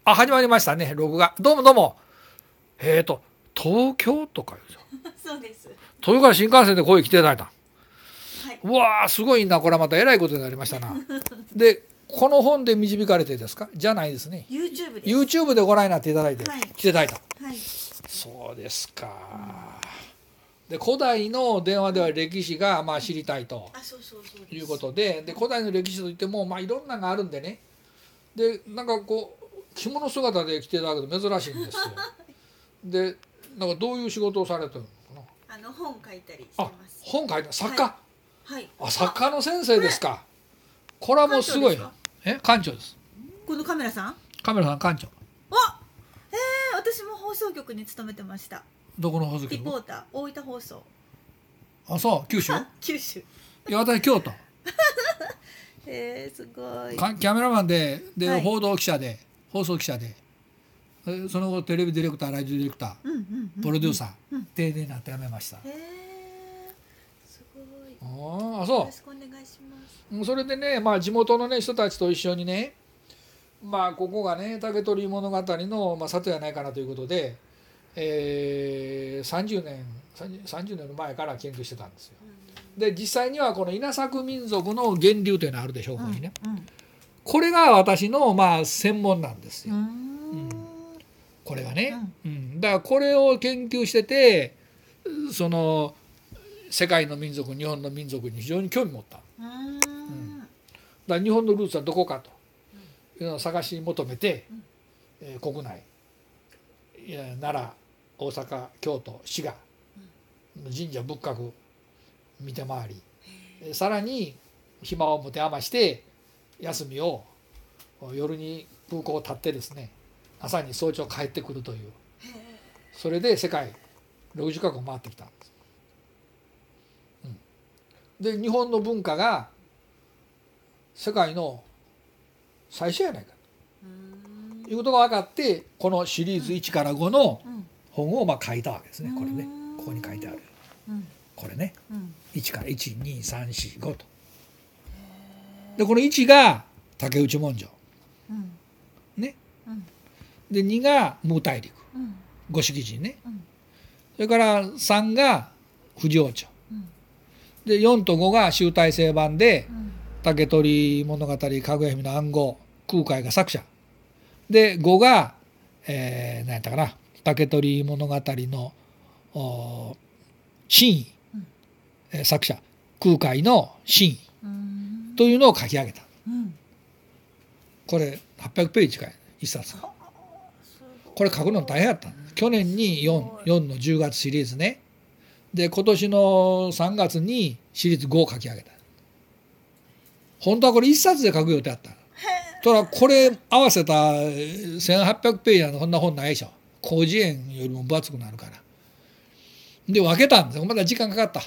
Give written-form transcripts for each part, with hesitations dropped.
あ、始まりましたね、録画。どうもどうも。東京とかですよ。 そうです。 東京から新幹線で声来ていただいた。 はい。 うわー、すごいな。これはまたえらいことになりましたな。で、この本で導かれてですか？じゃないですね。 YouTube です。 YouTube でご覧になっていただいて、 はい来ていただいた。 はい。 そうですか。で、古代の電話では歴史がまあ知りたいとあ、そうそうそうです。 いうことで、古代の歴史といってもまあいろんなのがあるんでね。で、なんかこう着物姿で来ていただくと珍しいんですよ。で、なんかどういう仕事をされてるのかな。 本書いたりしてあま、す。 本書いて作家。 はい。 あ、作家の先生ですか。これはもうすごい。館長です。 このカメラさん？ カメラさん館長。 あ、私も放送局に勤めてました。 どこの放送リポ局？ ーター、大分放送。 あ、そう、九州？ 九州。 いや、私京都。 すごい。 キャメラマンで、 はい報道記者で、放送記者で、その後テレビディレクター、ラジオディレクター、プロデューサー、定年になって辞めました。 すごい。 あ、そう。 よろしくお願いします。 それでね、まあ、地元の、ね、人たちと一緒にね、まあ、ここがね竹取物語の、まあ、里やないかなということで、30年の前から研究してたんですよ。で実際にはこの稲作民族の源流というのがあるでしょう、ここにね。これが私のまあ専門なんですよ。これがね、だからこれを研究してて、その世界の民族、日本の民族に非常に興味持った。だから日本のルーツはどこかというのを探し求めて、国内奈良、大阪、京都、滋賀の神社仏閣見て回り、さらに暇を持て余して休みを夜に空港を立ってですね、朝に早朝帰ってくるという、それで世界60カ国回ってきたんです。で日本の文化が世界の最初やないかということが分かって、このシリーズ1から5の本をまあ書いたわけですね。これね、ここに書いてある、これね、1から12345と。でこの1が竹内文書、ね、で2がムー大陸、五色人ね、それから3が藤王朝、で4と5が集大成版で、竹取物語、かぐや姫の暗号、空海が作者で、5が、何やったかな、竹取物語の真意、作者空海の真意というのを書き上げた。これ800ページかい、一冊。これ書くの大変だった。去年に4の10月シリーズね。で今年の3月にシリーズ5を書き上げた。本当はこれ一冊で書く予定だった。ただこれ合わせた1800ページはこんな本ないでしょ。広辞苑よりも分厚くなるから。で分けたんですよ。まだ時間かかった。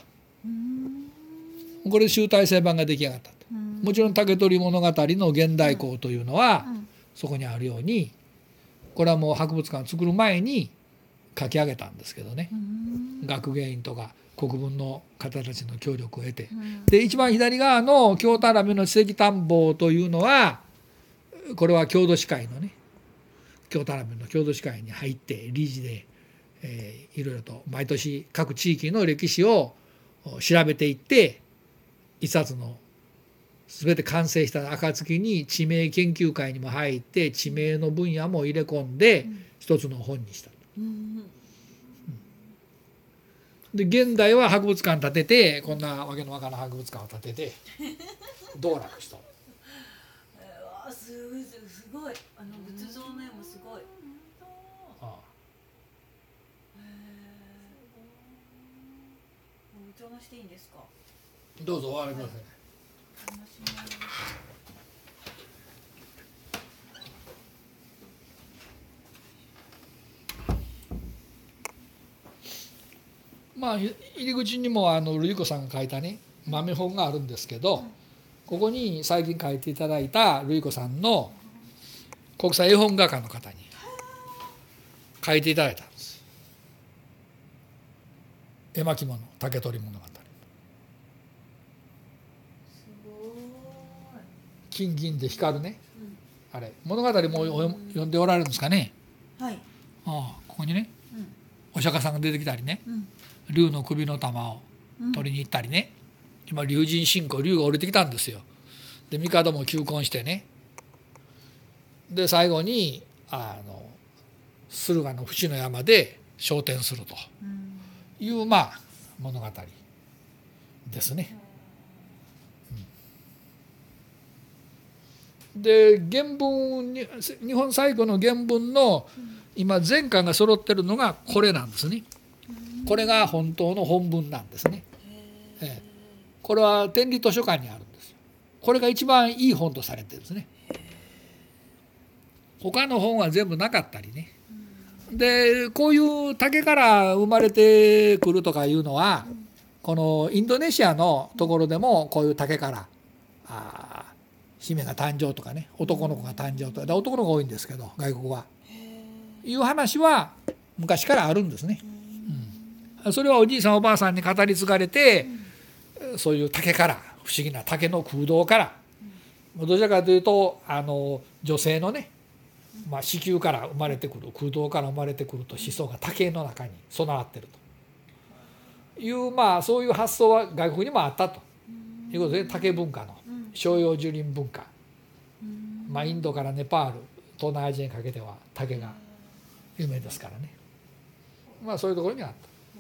これで集大成版が出来上がった。もちろん竹取物語の現代校というのはそこにあるように、これはもう博物館を作る前に書き上げたんですけどね。学芸員とか国文の方たちの協力を得て、で一番左側の京田辺の史跡探訪というのは、これは郷土史会のね、京田辺の郷土史会に入って理事で、いろいろと毎年各地域の歴史を調べていって、一冊の全て完成した暁に地名研究会にも入って地名の分野も入れ込んで一つの本にした。で現代は博物館建てて、こんなわけのわからない博物館を建ててどうなる人。 すごい。仏像の絵もすごい。お邪魔していいんですか？ どうぞお入りください。まあ入り口にも瑠璃子さんが書いたね豆本があるんですけど、ここに最近書いていただいた瑠璃子さんの国際絵本画家の方に書いていただいたんです。絵巻物、竹取物語。金銀で光るね、 あれ物語も読んでおられるんですかね。 はい。 ここにね、 うんお釈迦さんが出てきたりね、 うん竜の首の玉を取りに行ったりね、今竜神信仰、竜が降りてきたんですよ。で帝も求婚してね、で最後に駿河の淵の山で昇天するという物語ですね。で原文に日本最古の原文の今全巻が揃ってるのがこれなんですね。これが本当の本文なんですね。これは天理図書館にあるんですよ。これが一番いい本とされてるんですね。他の本は全部なかったりね。でこういう竹から生まれてくるとかいうのはこのインドネシアのところでもこういう竹から姫が誕生とかね、男の子が誕生とか、男の子が多いんですけど外国はいう話は昔からあるんですね。それはおじいさんおばあさんに語り継がれて、そういう竹から不思議な竹の空洞から、どちらかというと女性のね、子宮から生まれてくる、空洞から生まれてくると思想が竹の中に備わっているという、そういう発想は外国にもあったということで、竹文化の照葉樹林文化、インドからネパール、東南アジアにかけては竹が有名ですからね、そういうところにあった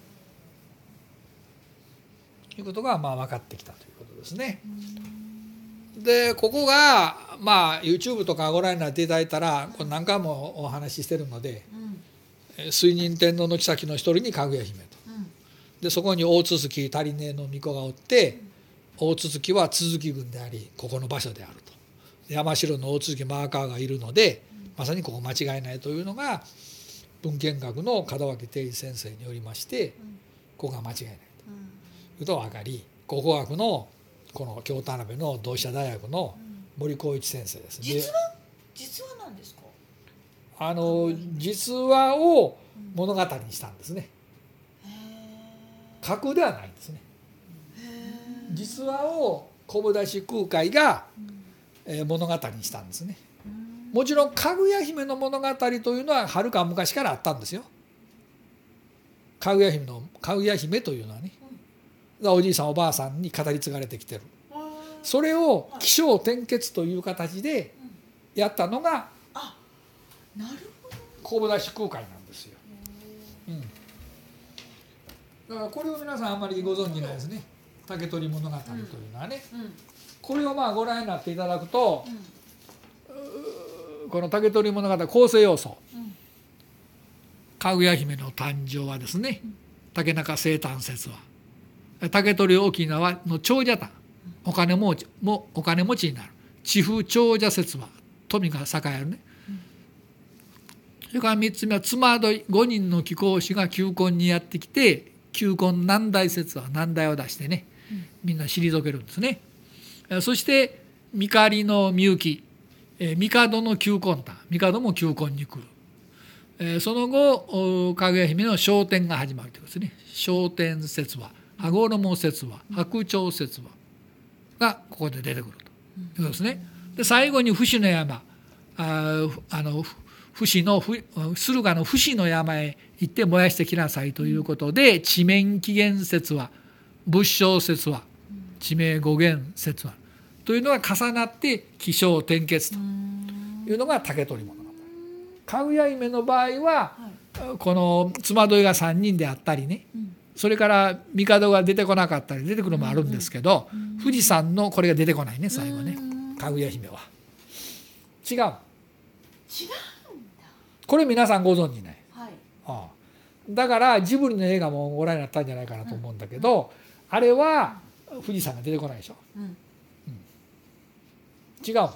ということが分かってきたということですね。でここがYouTube とかご覧になっていただいたらこれ何回もお話ししてるので、水仁天皇の后の一人にかぐや姫と、でそこに大続き足りねえの巫女がおって、大続きは続き軍でありここの場所であると、山城の大続きマーカーがいるのでまさにここ間違いないというのが文献学の門脇定一先生によりまして、ここが間違いないということが分かり、考古学のこの京田辺の同志社大学の森光一先生ですね。 実話なんですか？ 実話を物語にしたんですね。架空ではないんですね。実話を昆布出し空海が物語にしたんですね。もちろんかぐや姫の物語というのははるか昔からあったんですよ。かぐや姫というのはね、おじいさんおばあさんに語り継がれてきてる。それを起承転結という形でやったのが昆布出し空海なんですよ。だからこれを皆さんあんまりご存じないですね。竹取物語というのはね、これをご覧になっていただくと、この竹取物語構成要素、かぐや姫の誕生はですね、竹中生誕説は竹取沖縄の長者団、お金持ちになる地府長者説は富が栄えるね。それから3つ目はつまどい、5人の貴公子が求婚にやってきて求婚難題説は難題を出してね、みんな退けるんですね。そして見返りのみゆき、帝の求婚団、帝も求婚に来る。その後かぐや姫の昇天が始まるということですね。昇天説話、羽衣説話、白鳥説話がここで出てくるということですね。で最後に伏の山、駿河の伏の山へ行って燃やしてきなさいということで、地名起源説話、仏性説話、地名語源説話というのが重なって起承転結というのが竹取物語。かぐや姫の場合は、このつまどいが3人であったりね、それから帝が出てこなかったり出てくるのもあるんですけど、富士山のこれが出てこないね、最後ね、かぐや姫は違う。これ皆さんご存じない、だからジブリの映画もご覧になったんじゃないかなと思うんだけど、あれは富士山が出てこないでしょ、違うんです。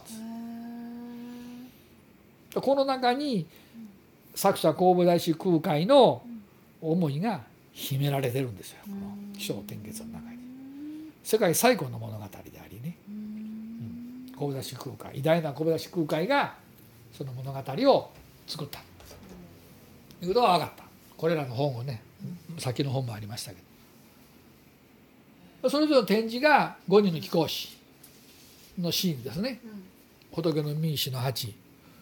この中に作者神戸大師空海の思いが秘められてるんですよ、この起承転結の中に。世界最古の物語でありね、神戸大師空海、偉大な神戸大師空海がその物語を作ったということが分かった。これらの本をね、先の本もありましたけど、それぞれの展示が5人の貴公子のシーンですね。仏の民主の8、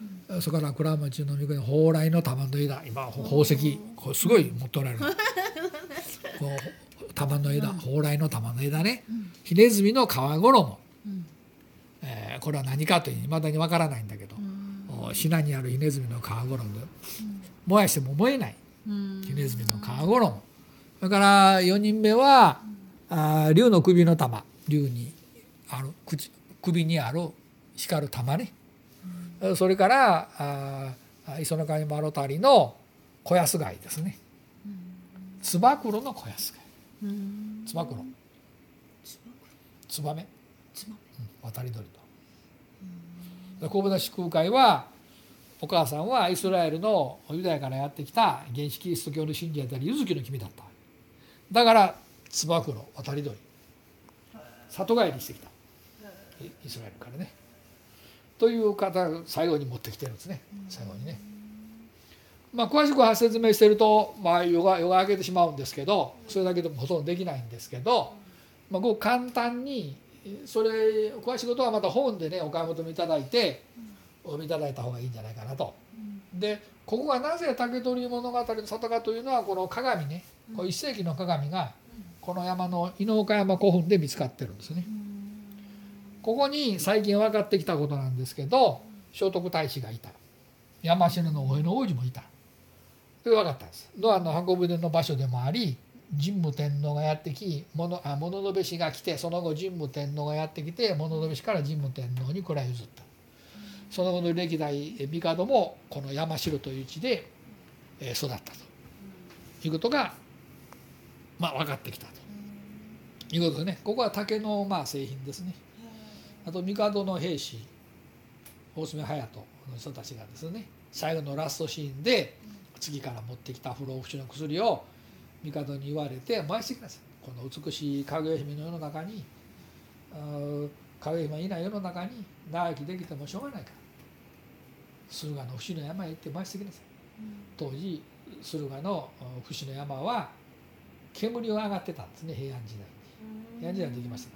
それから倉町の三宝来の玉の枝、今宝石これすごい持っておられる、こう玉の枝、宝来の玉の枝ね、ひねずみの皮衣、これは何かといういまだにわからないんだけど、品にあるひねずみの皮衣で燃やしても燃えないひねずみの皮衣、それから4人目は竜の首の玉、竜にある首にある光る玉ね、それから磯の神丸太りの小安貝ですね、つば九郎の小安貝、つば九郎、つばめ、渡り鳥と。神戸の祝空会はお母さんはイスラエルのユダヤからやってきた原始キリスト教の信者であり柚木の君だった。だからつば九郎、渡り鳥、里帰りしてきたイスラエルからねという方が最後に持ってきてるんですね。最後にね、詳しく説明してると夜が明けてしまうんですけど、それだけでもほとんどできないんですけど、ごく簡単にそれ詳しいことはまた本でねお買い求めいただいてお読みいただいた方がいいんじゃないかなと。でここがなぜ竹取物語の里かというのは、この鏡ね、この1世紀の鏡がこの山の猪岡山古墳で見つかってるんですね。ここに最近分かってきたことなんですけど、聖徳太子がいた、山城の大江の王子もいた、それ分かったんです。ドアの箱舟の場所でもあり、神武天皇がやってき物部氏が来て、その後神武天皇がやってきて物部氏から神武天皇に蔵譲った。その後の歴代帝もこの山城という地で育ったということが分かってきたということでね、ここは竹の製品ですね。あと帝の兵士大隅隼人の人たちがですね、最後のラストシーンで次から持ってきた不老不死の薬を帝に言われて燃やしてください。この美しいかぐや姫の世の中に、かぐや姫がいない世の中に長生きできてもしょうがないから、駿河の不死の山へ行って燃やしてください。当時駿河の不死の山は煙が上がってたんですね、平安時代に。平安時代にできましたから。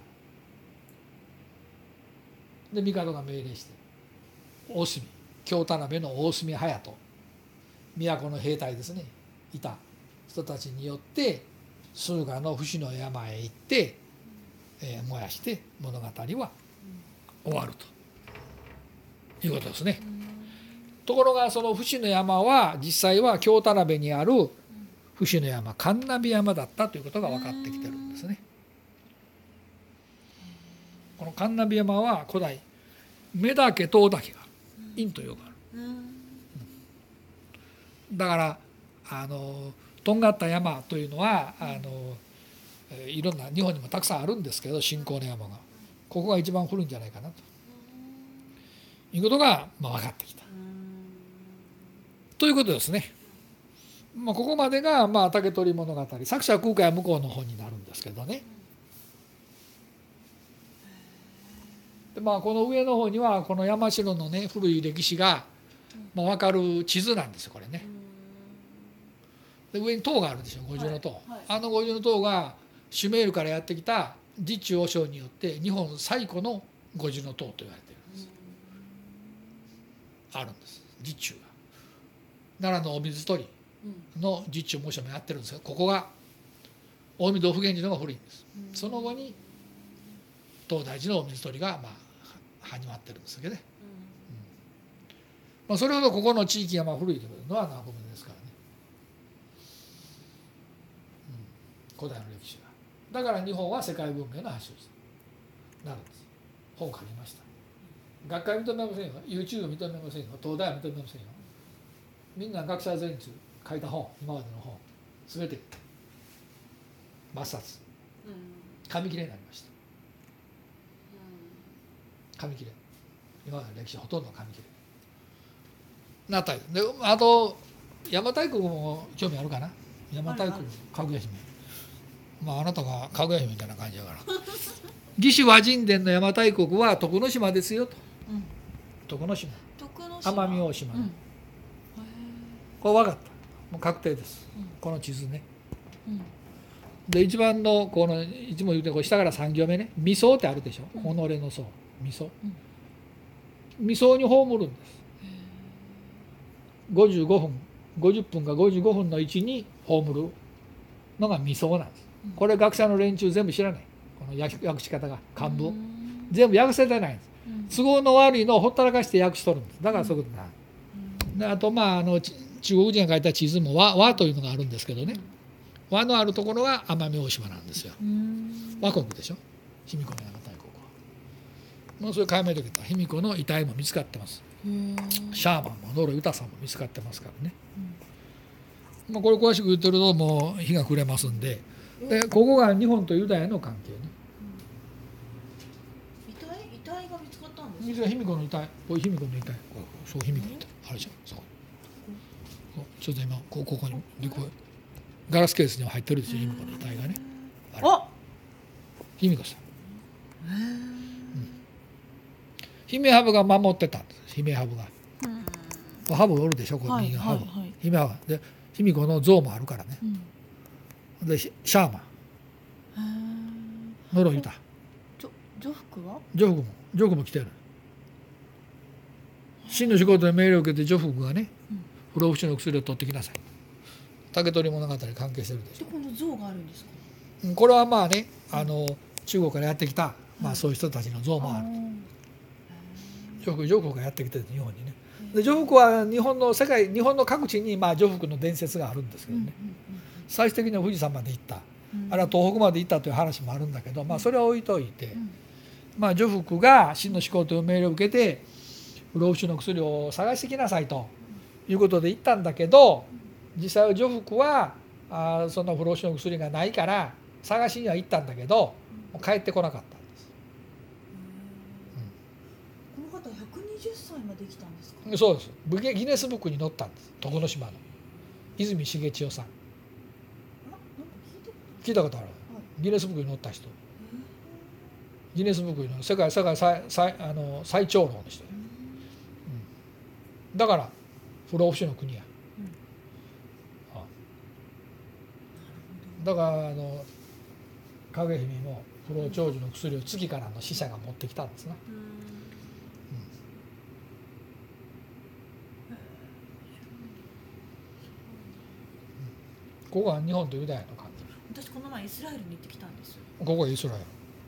で帝が命令して大隅、京田辺の大隅隼人、都の兵隊ですね、いた人たちによって駿河の不死の山へ行って、燃やして物語は終わるということですね。ところがその不死の山は実際は京田辺にある不死の山、神鍋山だったということが分かってきてるんですね。この神鍋山は古代目岳と尾岳が陰と陽がある。だからとんがった山というのはいろんな日本にもたくさんあるんですけど、信仰の山がここが一番古いんじゃないかなということが分かってきたということですね。ここまでが竹取物語、作者は空海は向こうの本になるんですけどね。でこの上の方にはこの山城のね古い歴史が分かる地図なんですよ、これね。で上に塔があるでしょ、五重塔、あの五重塔がシュメールからやってきた実中和尚によって日本最古の五重塔と言われているんです。あるんです、実中が。奈良のお水取りの実中模写もやってるんですよ。ここが近江道普賢寺のが古いんです。その後に東大寺のお水取りが始まってるんですけどね。それほどここの地域が古いというのは中込ですからね。古代の歴史が。だから日本は世界文明の発祥地なるんです。本を書きました。学会認めませんよ、 YouTube 認めませんよ、東大は認めませんよ。みんな学者全中書いた本、今までの本全て抹殺、紙切れになりました。紙切れ、今までの歴史ほとんど紙切れなったりで、あと邪馬台国も興味あるかな。邪馬台国かぐや姫、あなたがかぐや姫みたいな感じだから魏志倭人伝の邪馬台国は徳之島ですよと、徳之島、奄美大島の、これ分かった、もう確定です、この地図ね。で一番のこのいつも言うてこう下から3行目ね、未曾ってあるでしょ、己の層、未曾、未曾に葬るんです。 55分50分か55分の位置に葬るのが味噌なんです。これ学者の連中全部知らない。この訳し方が漢文全部訳せてないんです。都合の悪いのをほったらかして訳しとるんです。だからそういうことになる。であと中国人が書いた地図も和というのがあるんですけどね、和のあるところは奄美大島なんですよ。和国でしょ、卑弥呼の邪馬台国は。もうそれ解明できた。卑弥呼の遺体も見つかってます。シャーマンもノロユタさんも見つかってますからね。これ詳しく言ってるともう日が暮れますんで、ここが日本とユダヤの関係ね。 遺体が見つかったんですか。 卑弥呼の遺体、これ卑弥呼の遺体、そう卑弥呼の遺体あれじゃん。そうちょっと今ここにガラスケースには入ってるでしょ、卑弥呼の遺体がね。あ、卑弥呼さん。姫ハブが守ってたんです。姫ハブが。ハブおるでしょ、これ右がハブ。姫ハブで卑弥呼の像もあるからね。でシャーマン、ノロユタ。 女服は？ 女服も来てる。真の仕事で命令を受けて女服がね、不老不死の薬を取ってきなさい。竹取物語に関係してるでしょ。 この像があるんですか？ これはまあね、中国からやってきた、そういう人たちの像もある。女服がやってきて日本にね。で女服は日本の各地に女服の伝説があるんですけどね。最終的には富士山まで行った、あるいは東北まで行ったという話もあるんだけど、それは置いといて、女服が真の始皇という命令を受けて不老不死の薬を探してきなさいということで行ったんだけど、実際は女服はそんな不老不死の薬がないから探しには行ったんだけど帰ってこなかったんです。 この方120歳まで生きたんですか？ そうです。ギネスブックに載ったんです。徳之島の泉重千代さん。聞いたことある？ギネスブックに載った人。ギネスブックの世界最長老の人、だから不老不死の国や、だから影姫も不老長寿の薬を月からの使者が持ってきたんですな。ここは日本とユダヤの関係。 私この前イスラエルに行ってきたんですよ。 ここはイスラエル。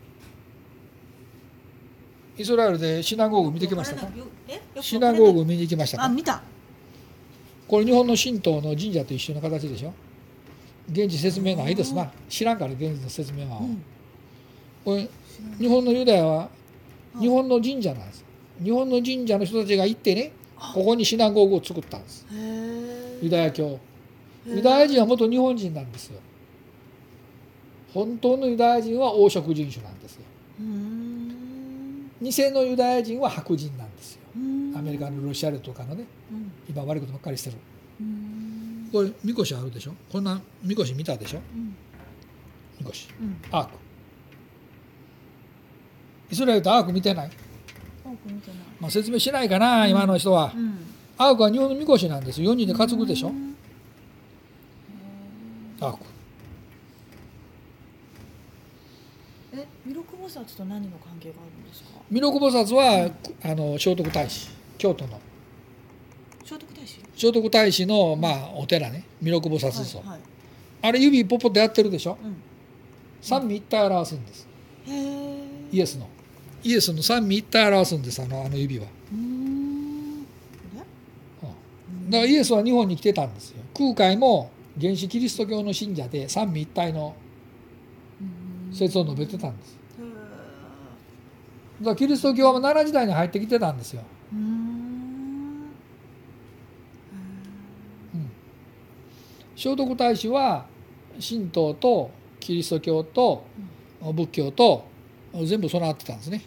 イスラエルでシナゴーグ見てきましたか？シナゴーグ見に行きましたか？ 見た。 これ日本の神道の神社と一緒の形でしょ。現地説明ないですな。知らんから現地の説明は、これ日本のユダヤは日本の神社なんです。日本の神社の人たちが行ってね、ここにシナゴーグを作ったんです。ユダヤ教。ユダヤ人は元日本人なんですよ。本当のユダヤ人は黄色人種なんですよ。偽のユダヤ人は白人なんですよ。アメリカのロシア領とかのね、今悪いことばっかりしてる。これみこしあるでしょ。こんなみこし見たでしょ。みこし、アーク。イスラエルとアーク見てない？説明しないかな、今の人は。アークは日本のみこしなんですよ。4人で担ぐでしょ。アーク。 弥勒菩薩と何の関係があるんですか？ 弥勒菩薩は聖徳太子、京都の聖徳太子のお寺ね、弥勒菩薩像、あれ指ポポってやってるでしょ。三位一体を表すんです。イエスの三位一体を表すんです。あの指は。だからイエスは日本に来てたんですよ。空海も原始キリスト教の信者で三位一体の説を述べてたんです。だからキリスト教は奈良時代に入ってきてたんですよ。聖徳太子は神道とキリスト教と仏教と全部備わってたんですね。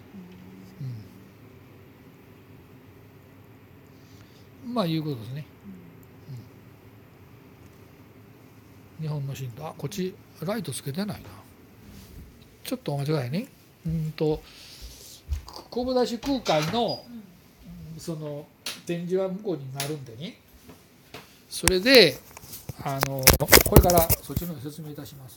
いうことですね。日本の神道、こっちライトつけてないな。ちょっとお間違いね。昆布だし空海のその展示は向こうになるんでね。それでこれからそっちの方説明いたします。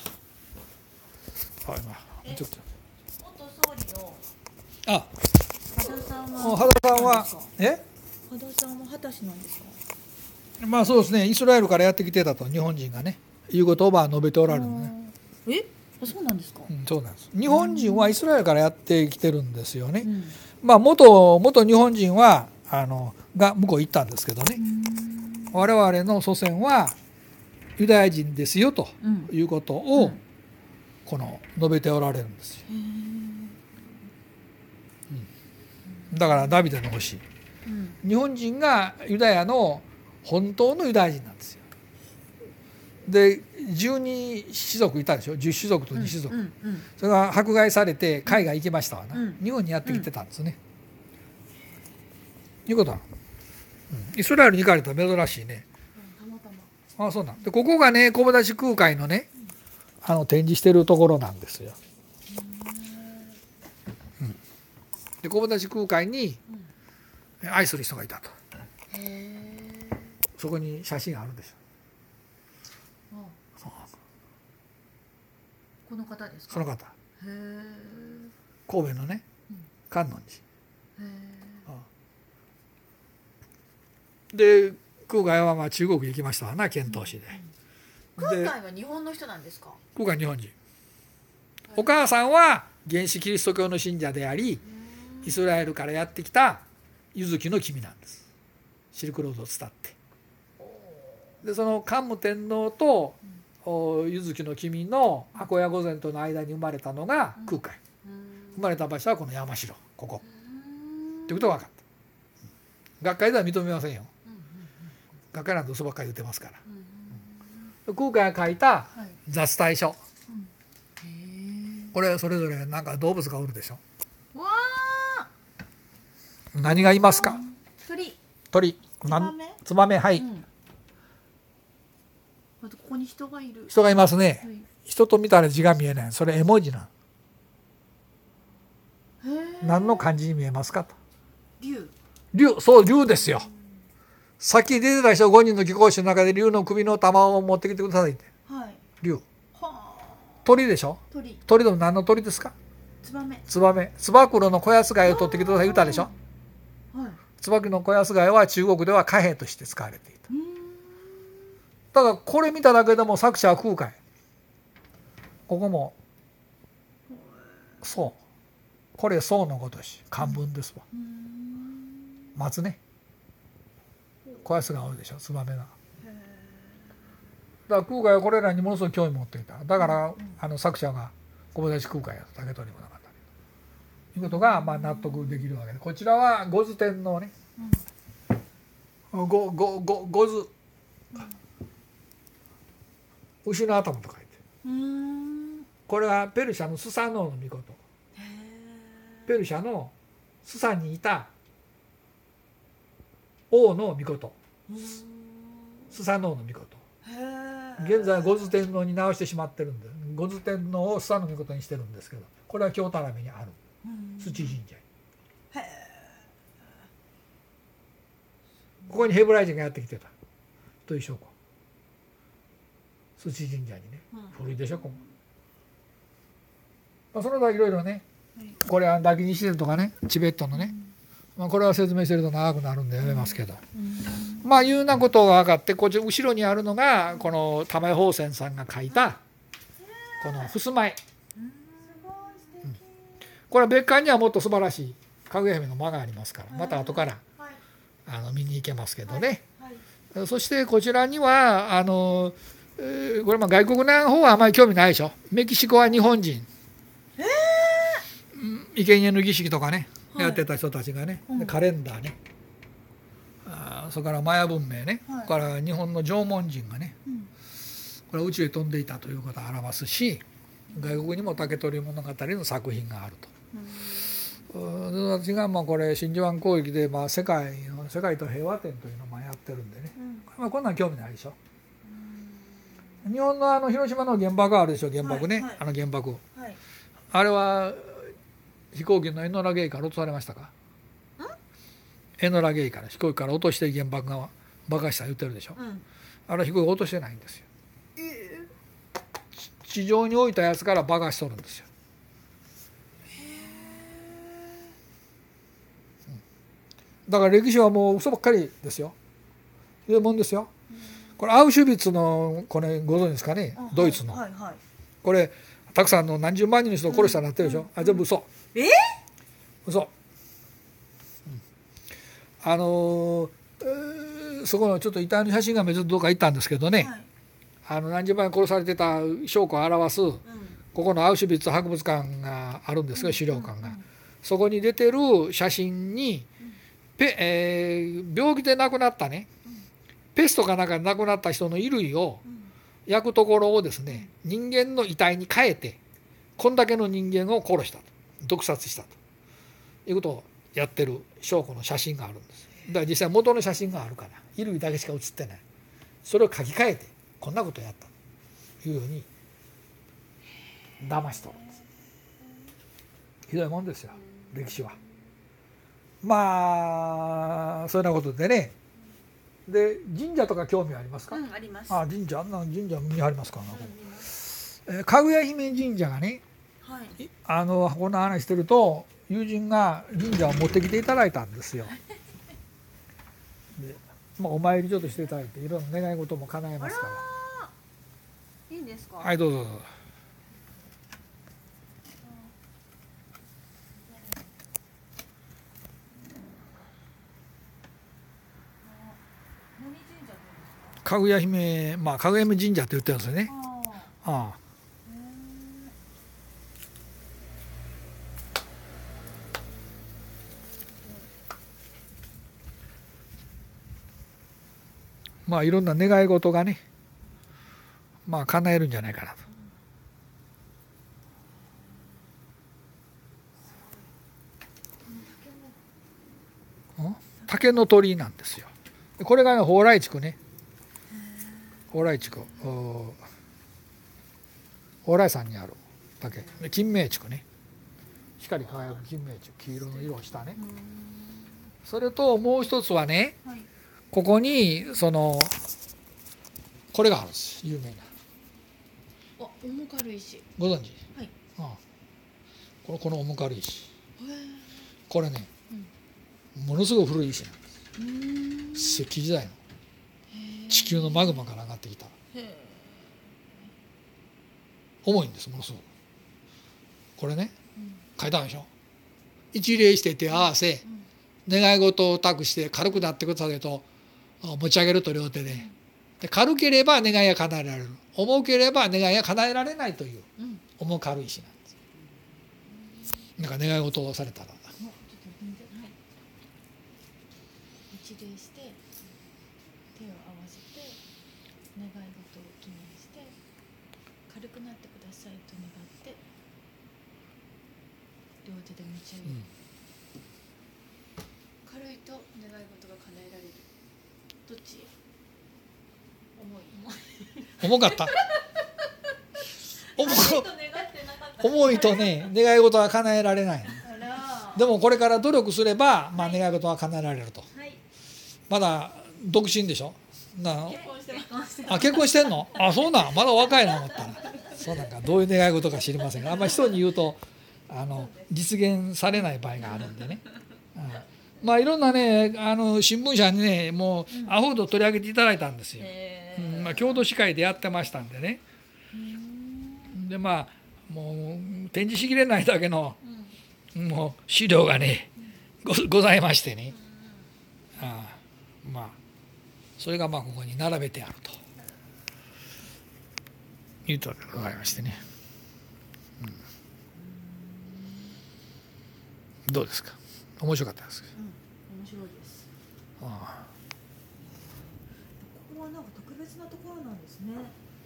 ちょっと元総理の羽田さんは羽田さんは二十歳なんですか？ まあそうですね、イスラエルからやってきてたと日本人がねいうことを述べておられるのね。 そうなんですか。 そうなんです。日本人はイスラエルからやってきてるんですよね。まあ元日本人はが向こう行ったんですけどね、我々の祖先はユダヤ人ですよということをこの述べておられるんですよ。だからダビデの星、日本人がユダヤの本当のユダヤ人なんですよ。で12種族いたでしょ、10種族と2種族、それが迫害されて海外行きましたわな、日本にやってきてたんですね、いうことなの。イスラエルに行かれたら珍しいね。ああそうなんで、ここがね小立空海のね展示してるところなんですよ。で小立空海に愛する人がいたと。そこに写真あるでしょ。 この方ですか。 その方神戸のね観音寺で、空海はまあ中国行きましたわな、遣唐使で。 空海は日本の人なんですか。 空海日本人。お母さんは原始キリスト教の信者であり、イスラエルからやってきた柚木の君なんです。シルクロードを伝って。でその桓武天皇と柚木の君のアコヤ御前との間に生まれたのが空海。生まれた場所はこの山城、ここってことが分かった。学会では認めませんよ。学会なんて嘘ばっかり言ってますから。空海が書いた雑体書、これそれぞれなんか動物がおるでしょ。何がいますか。鳥、ツバメ、はい、 ここに人がいる。 人がいますね、人と見たら字が見えない。それ絵文字なん。何の漢字に見えますかと。竜、そう竜ですよ。さっき出てた人5人の貴公子の中で竜の首の玉を持ってきてくださいって。竜。鳥でしょ。鳥でも何の鳥ですか。ツバメ。ツバクロの小安貝を取ってきてください言ったでしょ。ツバクロの小安貝は中国では貨幣として使われていた。だからこれ見ただけでも作者は空海。ここもそう。これ宋のごとし漢文ですわ。松ね。小安がおるでしょ、ツバメが。だから空海はこれらにものすごい興味持っていた。だから作者が小林空海やと竹取もなかったということがまあ納得できるわけで、こちらは五頭天皇ね。五頭、牛の頭と書いて、これはペルシャのスサノオノミコト。ペルシャのスサにいた王の御事、スサノオノミコト。現在五頭天皇に直してしまってるんで、五頭天皇をスサノオノミコトにしてるんですけど、これは京田辺にある土神社に。ここにヘブライ人がやってきてたという証拠。土神社にね、古いでしょここ。その他いろいろね、これはダキニシデとかね、チベットのね、これは説明してると長くなるんでやめますけど、まあいうようなことが分かって、こっち後ろにあるのがこの玉井法泉さんが書いたこの襖絵。これは別館にはもっと素晴らしいかぐや姫の間がありますから、また後から見に行けますけどね。そしてこちらにはこれ外国の方はあまり興味ないでしょ。メキシコは日本人、生贄の儀式とかねやってた人たちがね、カレンダーね、それからマヤ文明ね、それから日本の縄文人がね、これは宇宙へ飛んでいたということを表すし、外国にも竹取物語の作品があると。私がこれ真珠湾攻撃で世界と平和展というのをやってるんでね、こんなん興味ないでしょ。日本の広島の原爆あるでしょ、原爆ね、原爆、あれは飛行機のエノラゲイから落とされましたか。エノラゲイから飛行機から落として原爆が爆破した言ってるでしょ、あれ飛行機落としてないんですよ。地上に置いたやつから爆破しとるんですよ。だから歴史はもう嘘ばっかりですよ。 ひどいもんですよ。これアウシュビッツのこれご存知ですかね、ドイツの、これたくさんの何十万人の人を殺したらなってるでしょ、あ全部嘘。嘘。そこのちょっと遺体の写真がどうか行ったんですけどね、何十万人殺されてた証拠を表す、ここのアウシュビッツ博物館があるんですが、資料館が、そこに出てる写真に病気で亡くなったね、ペストかなんかで亡くなった人の衣類を焼くところをですね、人間の遺体に変えてこんだけの人間を殺したと、毒殺したということをやってる証拠の写真があるんです。だから実際元の写真があるから衣類だけしか写ってない、それを書き換えてこんなことをやったというふうに騙しとるんです。ひどいもんですよ歴史は。まあそういうようなことでね。で神社とか興味ありますか？ あります。 神社、あんな神社見張りますからな。かぐや姫神社がね、こんな話してると友人が神社を持ってきていただいたんですよ。で、お参りちょっとしていただいていろんな願い事も叶えますから。 いいんですか？ はい、どうぞどうぞ。かぐや姫、かぐや姫神社って言ってるんですよね。いろんな願い事がね、叶えるんじゃないかなと。竹の鳥居なんですよ。これがね、蓬莱地区ね。蓬莱地区、蓬莱山にある竹、金明地区ね。光り輝く金明地区、黄色の色をしたね。それともう一つはね、ここにこれがあるんです、有名な。 重軽石。 ご存知？この重軽石。これね、ものすごい古い石なんです。石器時代の地球のマグマから上がってきた。重いんです、ものすごく。これね、書いてあるでしょ。一礼して手合わせ、願い事を託して軽くなってくださいと持ち上げると両手で。軽ければ願いが叶えられる、重ければ願いが叶えられないという重軽い石なんです。なんか願い事をされたら一礼して手を合わせて願い事を記念して軽くなってくださいと願って両手で持ち上げる、軽いと願い事が叶えられる。どっち？ 重かった重いとね、願い事は叶えられない。でもこれから努力すれば、願い事は叶えられると。まだ独身でしょ。結婚してんの？そうなん、まだ若いな思ったら。そうなんか、どういう願い事か知りませんが、あんまり人に言うと実現されない場合があるんでね。いろんなね、新聞社にね、もうアホほど取り上げていただいたんですよ。郷土史会でやってましたんでね。でもう展示しきれないだけの、もう資料がね、ございましてね。それがここに並べてあるというとでございましてね。どうですか？面白かったですか？ 面白いです。ここはなんか特別なところなんですね。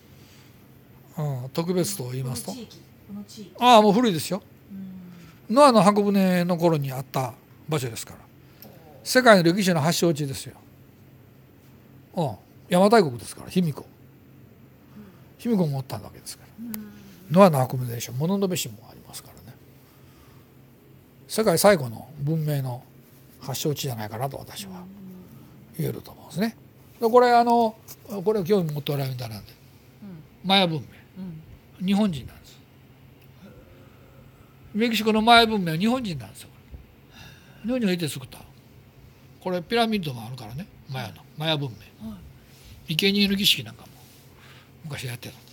特別と言いますと、 この地域。 もう古いですよ。ノアの箱舟の頃にあった場所ですから、世界の歴史の発祥地ですよ。邪馬台国ですから、卑弥呼もおったわけですから、ノアの箱舟でしょ、物部氏もありますからね。世界最後の文明の発祥地じゃないかなと私は言えると思うんですね。でこれこれを興味持っておられるみたいなんで、マヤ文明、日本人なんです。メキシコのマヤ文明は日本人なんですよ。日本人がいて作った。これピラミッドがあるからね、マヤのマヤ文明、 はい、 生贄の儀式なんかも昔やってたんです、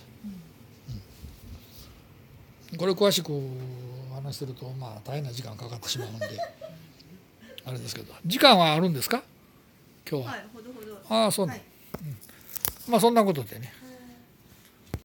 これ詳しく話するとまあ大変な時間かかってしまうんであれですけど、時間はあるんですか今日は。 はい、ほどほど。 ああそうね、 はい、 まあそんなことでね、